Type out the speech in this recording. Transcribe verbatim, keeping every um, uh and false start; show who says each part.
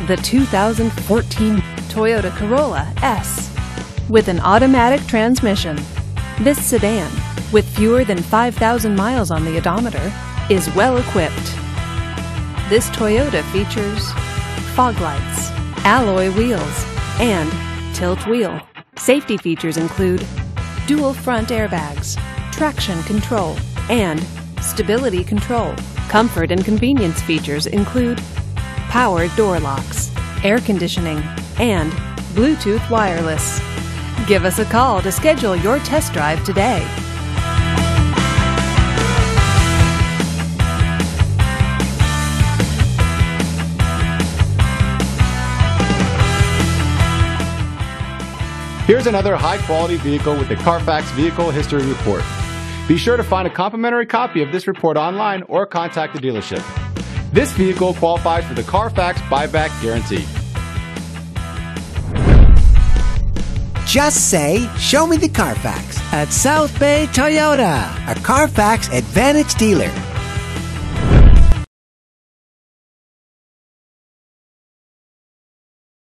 Speaker 1: the two thousand fourteen Toyota Corolla S. With an automatic transmission, this sedan, with fewer than five thousand miles on the odometer, is well equipped. This Toyota features fog lights, alloy wheels, and tilt wheel. Safety features include dual front airbags, traction control, and stability control. Comfort and convenience features include power door locks, air conditioning, and Bluetooth wireless. Give us a call to schedule your test drive today.
Speaker 2: Here's another high-quality vehicle with the Carfax Vehicle History Report. Be sure to find a complimentary copy of this report online or contact the dealership. This vehicle qualifies for the Carfax Buyback Guarantee.
Speaker 3: Just say, "Show me the Carfax" at South Bay Toyota, a Carfax Advantage dealer.